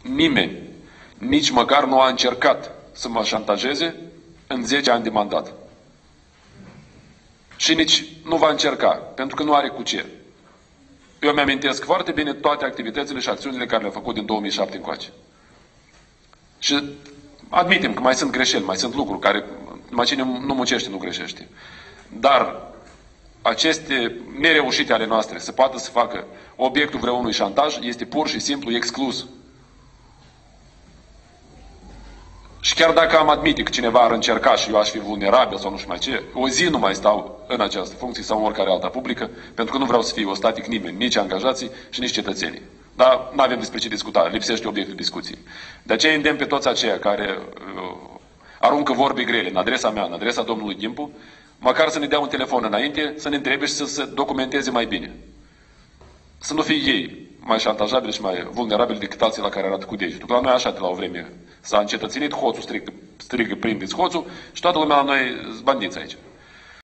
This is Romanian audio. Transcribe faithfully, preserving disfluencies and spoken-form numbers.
nimeni nici măcar nu a încercat să mă șantajeze în zece ani de mandat. Și nici nu va încerca, pentru că nu are cu ce. Eu mi-amintesc foarte bine toate activitățile și acțiunile care le-a făcut din două mii șapte încoace. Și admitem că mai sunt greșeli, mai sunt lucruri care numai cine nu muncește nu greșește. Dar aceste nereușite ale noastre să poată să facă obiectul vreunui șantaj este pur și simplu exclus. Și chiar dacă am admite că cineva ar încerca și eu aș fi vulnerabil sau nu știu mai ce, o zi nu mai stau în această funcție sau în oricare alta publică, pentru că nu vreau să fie ostatic nimeni, nici angajații și nici cetățenii. Dar nu avem despre ce discuta, lipsește obiectul discuției. De aceea îndemn pe toți aceia care uh, aruncă vorbe grele în adresa mea, în adresa domnului Gimpu, măcar să ne dea un telefon înainte, să ne întrebe și să se documenteze mai bine. Să nu fie ei mai șantajabili și mai vulnerabili decât alții la care arată cu degetul. Că la noi așa de la o vreme s-a încetățenit, hoțul strigă, strigă prindeți hoțul și toată lumea la noi sunt bandiți aici.